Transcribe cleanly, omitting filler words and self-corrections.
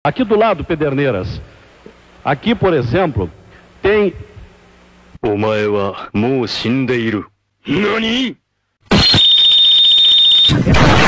Aqui do lado, Pederneiras, aqui, por exemplo, tem... お前はもう死んでいる。何？